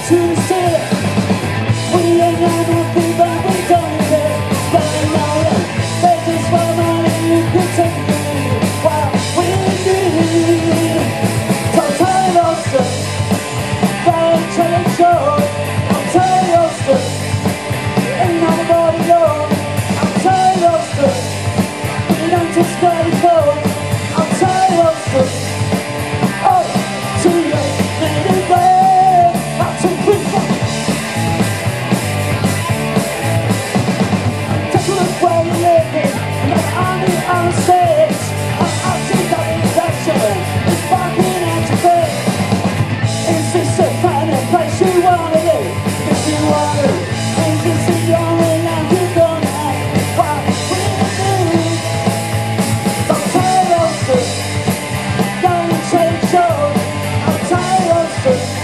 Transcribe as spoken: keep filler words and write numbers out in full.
to the city. We ain't got nothing but we don't care. They know that they just want money you can take me. While we need Alternative Ulster, they trade show. Alternative Ulster, ain't nobody know. Alternative Ulster, we don't just go to go. Alternative Ulster, oh, to you, little babe, not to be fun. Take a look where you're living, like on the on stage. I'm out to that infection, it's fucking out to bed. Is this the kind of place you wanna live? If you wanna, is this the only land you're gonna have? What we do, Alternative Ulster, don't change show. Alternative Ulster.